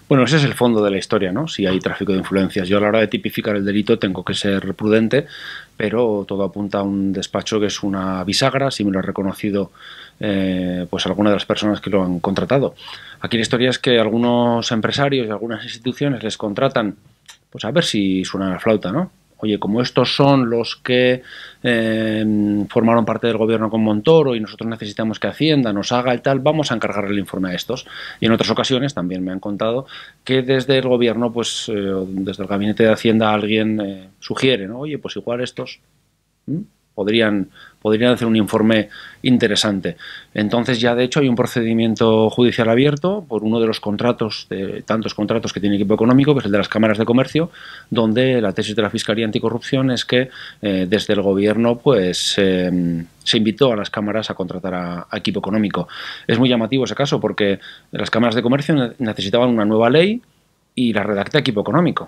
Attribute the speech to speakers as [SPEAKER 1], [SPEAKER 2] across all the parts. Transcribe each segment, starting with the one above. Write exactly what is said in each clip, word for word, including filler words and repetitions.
[SPEAKER 1] Bueno, ese es el fondo de la historia, ¿no? Si hay tráfico de influencias. Yo a la hora de tipificar el delito tengo que ser prudente, pero todo apunta a un despacho que es una bisagra, si me lo ha reconocido eh, pues alguna de las personas que lo han contratado. Aquí la historia es que algunos empresarios y algunas instituciones les contratan, pues a ver si suena la flauta, ¿no? Oye, como estos son los que eh, formaron parte del gobierno con Montoro y nosotros necesitamos que Hacienda nos haga el tal, vamos a encargarle el informe a estos. Y en otras ocasiones también me han contado que desde el gobierno, pues eh, desde el gabinete de Hacienda alguien eh, sugiere, ¿no? Oye, pues igual estos ¿m? podrían podrían hacer un informe interesante. Entonces ya de hecho hay un procedimiento judicial abierto por uno de los contratos, de tantos contratos que tiene Equipo Económico, que es el de las cámaras de comercio, donde la tesis de la Fiscalía Anticorrupción es que eh, desde el gobierno pues eh, se invitó a las cámaras a contratar a, a Equipo Económico. Es muy llamativo ese caso porque las cámaras de comercio necesitaban una nueva ley y la redacta Equipo Económico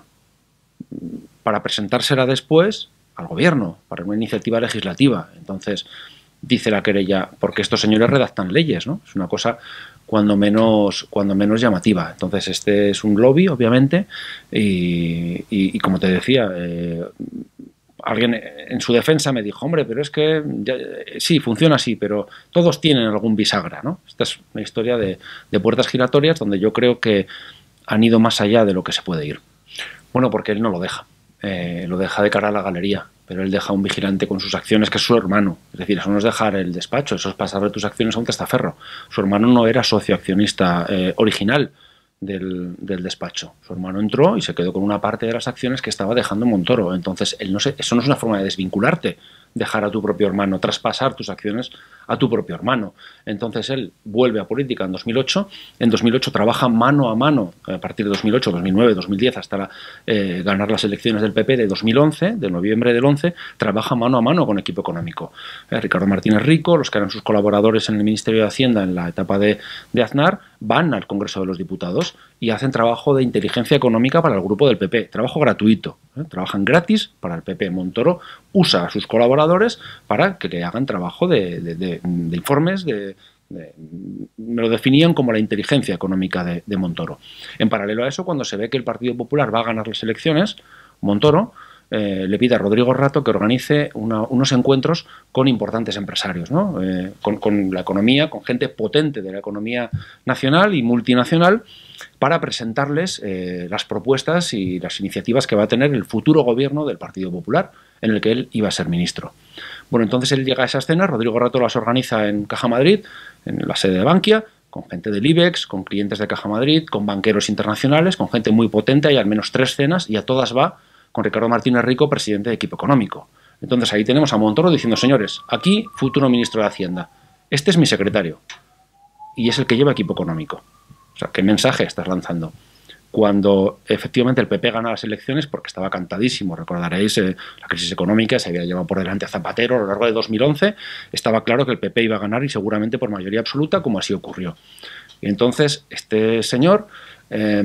[SPEAKER 1] para presentársela después al gobierno, para una iniciativa legislativa. Entonces, dice la querella, porque estos señores redactan leyes, ¿no? Es una cosa cuando menos, cuando menos llamativa. Entonces, este es un lobby, obviamente, y, y, y como te decía, eh, alguien en su defensa me dijo, hombre, pero es que ya, sí, funciona así, pero todos tienen algún bisagra, ¿no? Esta es una historia de, de puertas giratorias donde yo creo que han ido más allá de lo que se puede ir. Bueno, porque él no lo deja. Eh, lo deja de cara a la galería, pero él deja un vigilante con sus acciones que es su hermano. Es decir, eso no es dejar el despacho, eso es pasarle tus acciones a un testaferro. Su hermano no era socio accionista eh, original del, del despacho. Su hermano entró y se quedó con una parte de las acciones que estaba dejando Montoro. Entonces, él no se, eso no es una forma de desvincularte, dejar a tu propio hermano, traspasar tus acciones a tu propio hermano. Entonces él vuelve a política en dos mil ocho, en dos mil ocho trabaja mano a mano, a partir de dos mil ocho, dos mil nueve, dos mil diez, hasta la, eh, ganar las elecciones del P P de dos mil once, de noviembre del once, trabaja mano a mano con Equipo Económico. Eh, Ricardo Martínez Rico, los que eran sus colaboradores en el Ministerio de Hacienda en la etapa de, de Aznar, van al Congreso de los Diputados y hacen trabajo de inteligencia económica para el grupo del P P, trabajo gratuito, ¿eh? Trabajan gratis para el P P. Montoro usa a sus colaboradores para que le hagan trabajo de, de, de, de informes, de, de, me lo definían como la inteligencia económica de, de Montoro. En paralelo a eso, cuando se ve que el Partido Popular va a ganar las elecciones, Montoro eh, le pide a Rodrigo Rato que organice una, unos encuentros con importantes empresarios, ¿no? eh, con, con la economía, con gente potente de la economía nacional y multinacional, para presentarles eh, las propuestas y las iniciativas que va a tener el futuro gobierno del Partido Popular, en el que él iba a ser ministro. Bueno, entonces él llega a esa escena, Rodrigo Rato las organiza en Caja Madrid, en la sede de Bankia, con gente del IBEX, con clientes de Caja Madrid, con banqueros internacionales, con gente muy potente, hay al menos tres cenas, y a todas va con Ricardo Martínez Rico, presidente de Equipo Económico. Entonces ahí tenemos a Montoro diciendo, señores, aquí futuro ministro de Hacienda, este es mi secretario, y es el que lleva Equipo Económico. O sea, ¿qué mensaje estás lanzando? Cuando efectivamente el P P gana las elecciones, porque estaba cantadísimo, recordaréis, eh, la crisis económica se había llevado por delante a Zapatero a lo largo de dos mil once, estaba claro que el P P iba a ganar y seguramente por mayoría absoluta, como así ocurrió. Y entonces este señor, eh,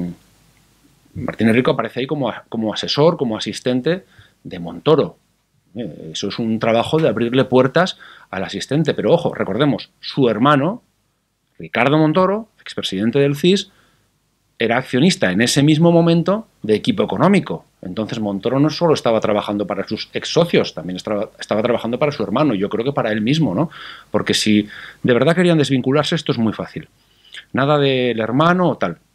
[SPEAKER 1] Martínez Rico, aparece ahí como, como asesor, como asistente de Montoro. Eh, eso es un trabajo de abrirle puertas al asistente, pero ojo, recordemos, su hermano, Ricardo Montoro, expresidente del C I S, era accionista en ese mismo momento de Equipo Económico. Entonces Montoro no solo estaba trabajando para sus ex socios, también estaba, estaba trabajando para su hermano, y yo creo que para él mismo, ¿no? Porque si de verdad querían desvincularse, esto es muy fácil. Nada del hermano o tal.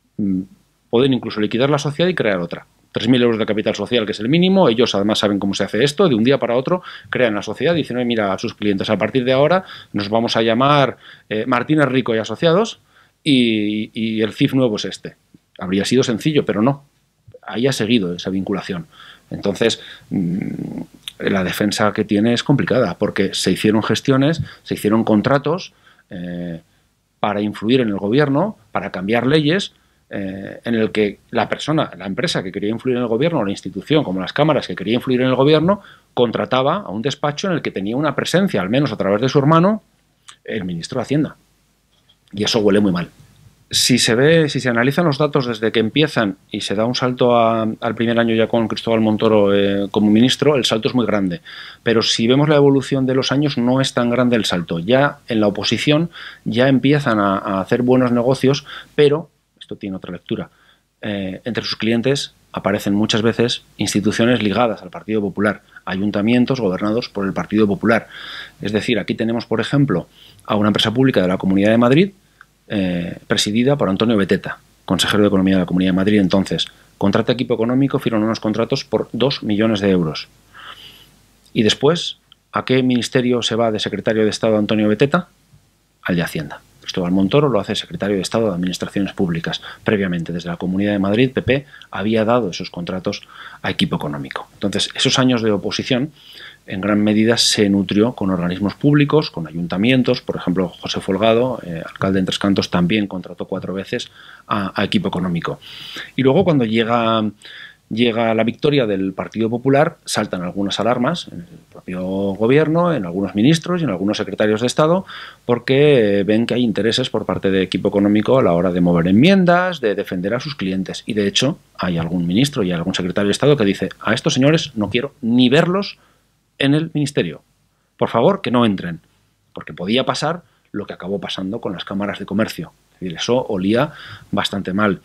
[SPEAKER 1] Pueden incluso liquidar la sociedad y crear otra. tres mil euros de capital social, que es el mínimo. Ellos además saben cómo se hace esto. De un día para otro crean la sociedad y dicen, oye, mira, a sus clientes, a partir de ahora nos vamos a llamar eh, Martínez Rico y Asociados, y, y el C I F nuevo es este. Habría sido sencillo, pero no. Ahí ha seguido esa vinculación. Entonces, mmm, la defensa que tiene es complicada, porque se hicieron gestiones, se hicieron contratos eh, para influir en el gobierno, para cambiar leyes, Eh, en el que la persona, la empresa que quería influir en el gobierno, o la institución, como las cámaras que quería influir en el gobierno, contrataba a un despacho en el que tenía una presencia, al menos a través de su hermano, el ministro de Hacienda. Y eso huele muy mal. Si se ve, si se analizan los datos desde que empiezan y se da un salto a, al primer año ya con Cristóbal Montoro eh, como ministro, el salto es muy grande. Pero si vemos la evolución de los años, no es tan grande el salto. Ya en la oposición ya empiezan a, a hacer buenos negocios, pero esto esto tiene otra lectura. Eh, entre sus clientes aparecen muchas veces instituciones ligadas al Partido Popular, ayuntamientos gobernados por el Partido Popular. Es decir, aquí tenemos, por ejemplo, a una empresa pública de la Comunidad de Madrid, eh, presidida por Antonio Beteta, consejero de Economía de la Comunidad de Madrid entonces. Contrata equipo económico, firman unos contratos por dos millones de euros. Y después, ¿a qué ministerio se va de secretario de Estado Antonio Beteta? Al de Hacienda. Cristóbal Montoro lo hace secretario de Estado de Administraciones Públicas. Previamente, desde la Comunidad de Madrid, P P había dado esos contratos a equipo económico. Entonces, esos años de oposición, en gran medida, se nutrió con organismos públicos, con ayuntamientos. Por ejemplo, José Folgado, eh, alcalde en Tres Cantos, también contrató cuatro veces a, a equipo económico. Y luego, cuando llega... Llega la victoria del Partido Popular, saltan algunas alarmas en el propio gobierno, en algunos ministros y en algunos secretarios de Estado, porque ven que hay intereses por parte de equipo económico a la hora de mover enmiendas, de defender a sus clientes. Y de hecho, hay algún ministro y algún secretario de Estado que dice: a estos señores no quiero ni verlos en el ministerio. Por favor, que no entren. Porque podía pasar lo que acabó pasando con las cámaras de comercio. Es decir, eso olía bastante mal.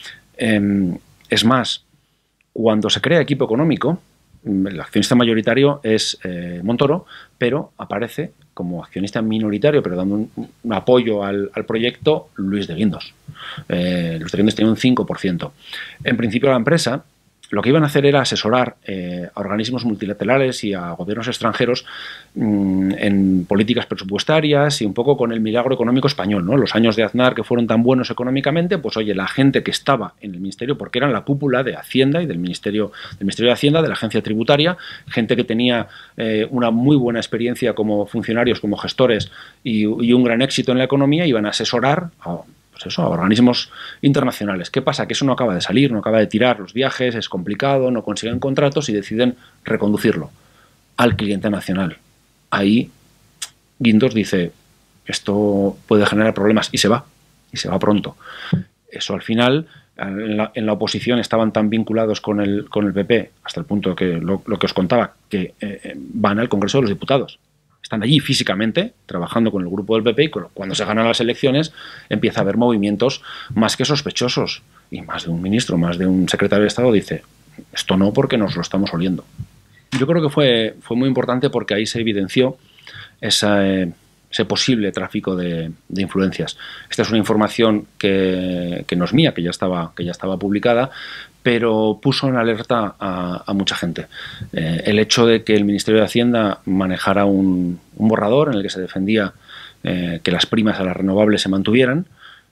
[SPEAKER 1] Eh, es más, cuando se crea equipo económico, el accionista mayoritario es eh, Montoro, pero aparece como accionista minoritario, pero dando un, un apoyo al, al proyecto, Luis de Guindos. Eh, Luis de Guindos tiene un cinco por ciento. En principio, la empresa lo que iban a hacer era asesorar eh, a organismos multilaterales y a gobiernos extranjeros mmm, en políticas presupuestarias y un poco con el milagro económico español, ¿no? Los años de Aznar que fueron tan buenos económicamente, pues oye, la gente que estaba en el ministerio, porque eran la cúpula de Hacienda y del Ministerio, del Ministerio de Hacienda, de la agencia tributaria, gente que tenía eh, una muy buena experiencia como funcionarios, como gestores y, y un gran éxito en la economía, iban a asesorar a Pues eso, a organismos internacionales. ¿Qué pasa? Que eso no acaba de salir, no acaba de tirar los viajes, es complicado, no consiguen contratos y deciden reconducirlo al cliente nacional. Ahí Guindos dice, esto puede generar problemas, y se va, y se va pronto. Eso al final, en la, en la oposición estaban tan vinculados con el, con el P P, hasta el punto que lo, lo que os contaba, que eh, van al Congreso de los Diputados. Están allí físicamente, trabajando con el grupo del P P, y cuando se ganan las elecciones empieza a haber movimientos más que sospechosos. Y más de un ministro, más de un secretario de Estado dice, esto no, porque nos lo estamos oliendo. Yo creo que fue, fue muy importante porque ahí se evidenció esa, eh, ese posible tráfico de, de influencias. Esta es una información que, que no es mía, que ya estaba, que ya estaba publicada, pero puso en alerta a, a mucha gente. Eh, el hecho de que el Ministerio de Hacienda manejara un, un borrador en el que se defendía eh, que las primas a las renovables se mantuvieran,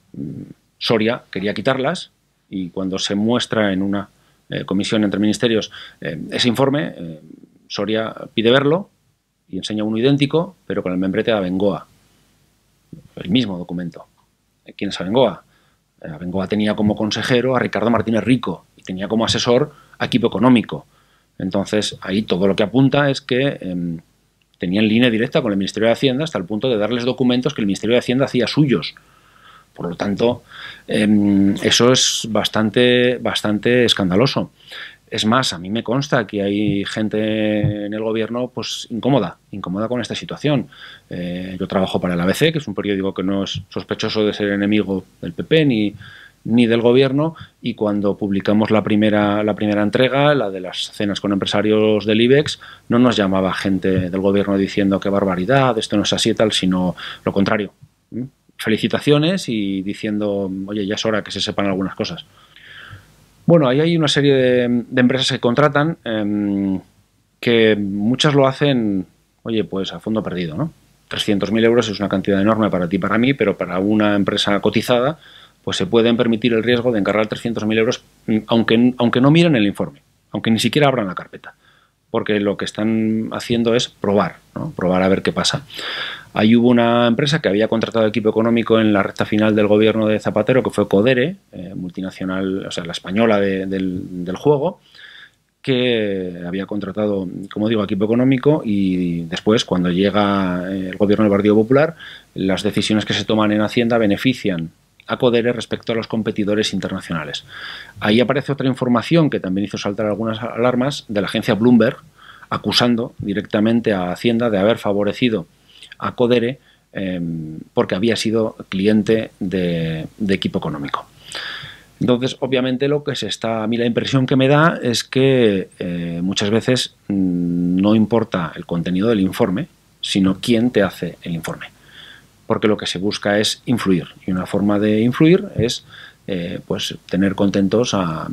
[SPEAKER 1] Soria quería quitarlas, y cuando se muestra en una eh, comisión entre ministerios eh, ese informe, eh, Soria pide verlo y enseña uno idéntico, pero con el membrete de Abengoa. El mismo documento. ¿Quién es Abengoa? Abengoa tenía como consejero a Ricardo Martínez Rico y tenía como asesor a equipo económico. Entonces, ahí todo lo que apunta es que eh, tenían línea directa con el Ministerio de Hacienda hasta el punto de darles documentos que el Ministerio de Hacienda hacía suyos. Por lo tanto, eh, eso es bastante, bastante escandaloso. Es más, a mí me consta que hay gente en el gobierno pues incómoda, incómoda con esta situación. Eh, yo trabajo para el A B C, que es un periódico que no es sospechoso de ser enemigo del P P ni, ni del gobierno, y cuando publicamos la primera, la primera entrega, la de las cenas con empresarios del IBEX, no nos llamaba gente del gobierno diciendo qué barbaridad, esto no es así y tal, sino lo contrario. ¿Mm? Felicitaciones y diciendo, oye, ya es hora que se sepan algunas cosas. Bueno, ahí hay una serie de, de empresas que contratan, eh, que muchas lo hacen, oye, pues a fondo perdido, ¿no? trescientos mil euros es una cantidad enorme para ti y para mí, pero para una empresa cotizada, pues se pueden permitir el riesgo de encargar trescientos mil euros, aunque, aunque no miren el informe, aunque ni siquiera abran la carpeta, porque lo que están haciendo es probar, ¿no? Probar a ver qué pasa. Ahí hubo una empresa que había contratado equipo económico en la recta final del gobierno de Zapatero, que fue Codere, eh, multinacional, o sea, la española de, del, del juego, que había contratado, como digo, equipo económico, y después, cuando llega el gobierno del Partido Popular, las decisiones que se toman en Hacienda benefician a Codere respecto a los competidores internacionales. Ahí aparece otra información que también hizo saltar algunas alarmas de la agencia Bloomberg, acusando directamente a Hacienda de haber favorecido a Codere eh, porque había sido cliente de, de equipo económico. Entonces, obviamente, lo que se está, a mí la impresión que me da es que eh, muchas veces mmm, no importa el contenido del informe, sino quién te hace el informe. Porque lo que se busca es influir. Y una forma de influir es eh, pues, tener contentos a,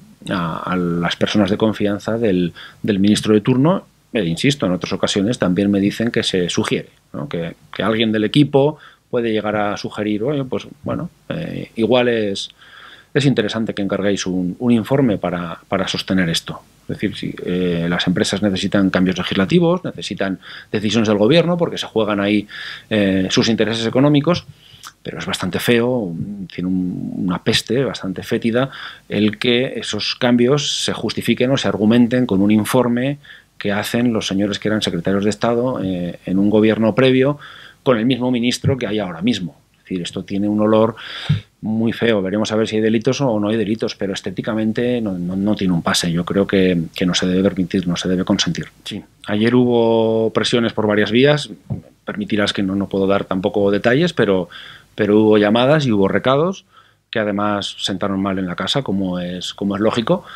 [SPEAKER 1] a, a las personas de confianza del, del ministro de turno. E insisto, en otras ocasiones también me dicen que se sugiere, ¿no? que, que alguien del equipo puede llegar a sugerir, oye, pues bueno, eh, igual es... es interesante que encarguéis un, un informe para, para sostener esto. Es decir, si eh, las empresas necesitan cambios legislativos, necesitan decisiones del gobierno, porque se juegan ahí eh, sus intereses económicos, pero es bastante feo, tiene un, una peste bastante fétida, el que esos cambios se justifiquen o se argumenten con un informe que hacen los señores que eran secretarios de Estado eh, en un gobierno previo con el mismo ministro que hay ahora mismo. Es decir, esto tiene un olor muy feo. Veremos a ver si hay delitos o no hay delitos, pero estéticamente no, no, no tiene un pase. Yo creo que, que no se debe permitir, no se debe consentir. Sí. Ayer hubo presiones por varias vías. Permitirás que no, no puedo dar tampoco detalles, pero, pero hubo llamadas y hubo recados que además sentaron mal en la casa, como es, como es lógico.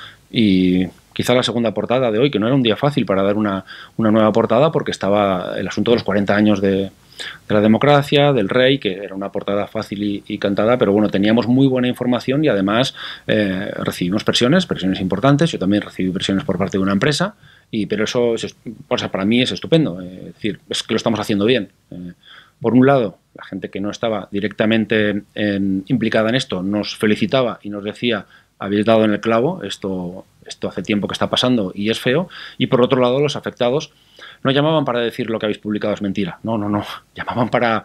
[SPEAKER 1] Y quizá la segunda portada de hoy, que no era un día fácil para dar una, una nueva portada, porque estaba el asunto de los cuarenta años de... de la democracia, del rey, que era una portada fácil y, y cantada, pero bueno, teníamos muy buena información y además eh, recibimos presiones, presiones importantes. Yo también recibí presiones por parte de una empresa, y, pero eso es, o sea, para mí es estupendo, eh, es decir, es que lo estamos haciendo bien. Eh, por un lado, la gente que no estaba directamente en, implicada en esto nos felicitaba y nos decía, habéis dado en el clavo, esto, esto hace tiempo que está pasando y es feo, y por otro lado, los afectados no llamaban para decir lo que habéis publicado es mentira, no, no, no, llamaban para,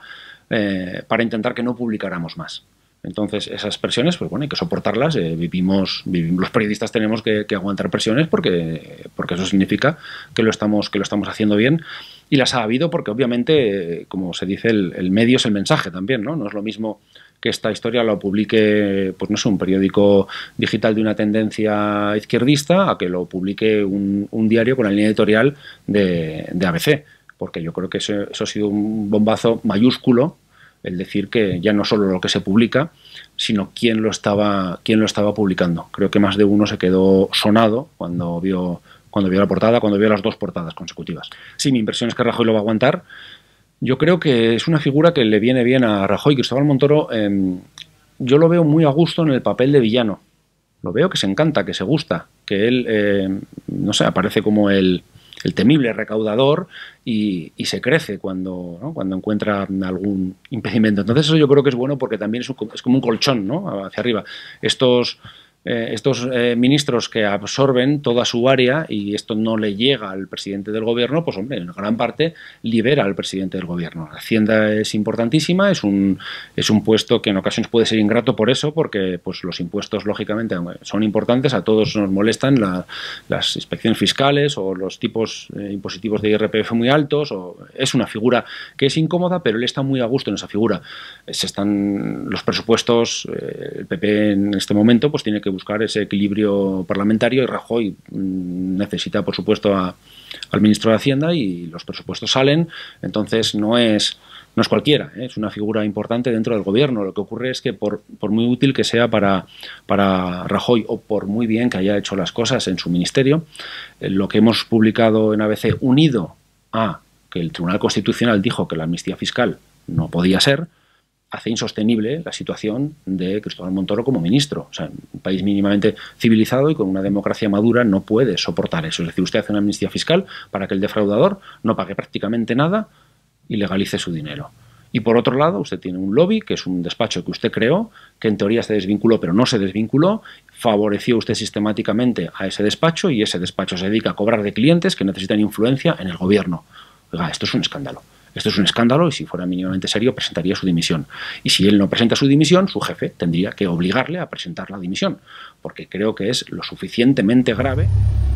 [SPEAKER 1] eh, para intentar que no publicáramos más. Entonces, esas presiones, pues bueno, hay que soportarlas, eh, vivimos, vivimos, los periodistas tenemos que, que aguantar presiones porque, porque eso significa que lo, estamos, que lo estamos haciendo bien, y las ha habido porque obviamente, eh, como se dice, el, el medio es el mensaje también, ¿no? No es lo mismo que esta historia lo publique, pues no sé, un periódico digital de una tendencia izquierdista a que lo publique un, un diario con la línea editorial de, de A B C, porque yo creo que eso, eso ha sido un bombazo mayúsculo, el decir que ya no solo lo que se publica, sino quién lo estaba, quién lo estaba publicando. Creo que más de uno se quedó sonado cuando vio, cuando vio la portada, cuando vio las dos portadas consecutivas. Sí, mi impresión es que Rajoy lo va a aguantar. Yo creo que es una figura que le viene bien a Rajoy. Cristóbal Montoro, eh, yo lo veo muy a gusto en el papel de villano. Lo veo que se encanta, que se gusta, que él, eh, no sé, aparece como el, el temible recaudador y, y se crece cuando, ¿no? cuando encuentra algún impedimento. Entonces eso yo creo que es bueno porque también es, un, es como un colchón, ¿no? Hacia arriba. Estos... Eh, estos eh, ministros que absorben toda su área y esto no le llega al presidente del gobierno, pues hombre, en gran parte libera al presidente del gobierno. La Hacienda es importantísima, es un, es un puesto que en ocasiones puede ser ingrato por eso, porque pues los impuestos lógicamente son importantes, a todos nos molestan la, las inspecciones fiscales o los tipos eh, impositivos de I R P F muy altos, o es una figura que es incómoda, pero él está muy a gusto en esa figura. Se están los presupuestos, eh, el P P en este momento pues tiene que buscar ese equilibrio parlamentario y Rajoy necesita, por supuesto, a, al ministro de Hacienda y los presupuestos salen, entonces no es, no es cualquiera, ¿eh? Es una figura importante dentro del gobierno. Lo que ocurre es que por, por muy útil que sea para, para Rajoy o por muy bien que haya hecho las cosas en su ministerio, eh, lo que hemos publicado en A B C, unido a que el Tribunal Constitucional dijo que la amnistía fiscal no podía ser, hace insostenible la situación de Cristóbal Montoro como ministro. O sea, un país mínimamente civilizado y con una democracia madura no puede soportar eso. Es decir, usted hace una amnistía fiscal para que el defraudador no pague prácticamente nada y legalice su dinero. Y por otro lado, usted tiene un lobby, que es un despacho que usted creó, que en teoría se desvinculó, pero no se desvinculó, favoreció usted sistemáticamente a ese despacho y ese despacho se dedica a cobrar de clientes que necesitan influencia en el gobierno. Oiga, esto es un escándalo. Esto es un escándalo y si fuera mínimamente serio presentaría su dimisión. Y si él no presenta su dimisión, su jefe tendría que obligarle a presentar la dimisión, porque creo que es lo suficientemente grave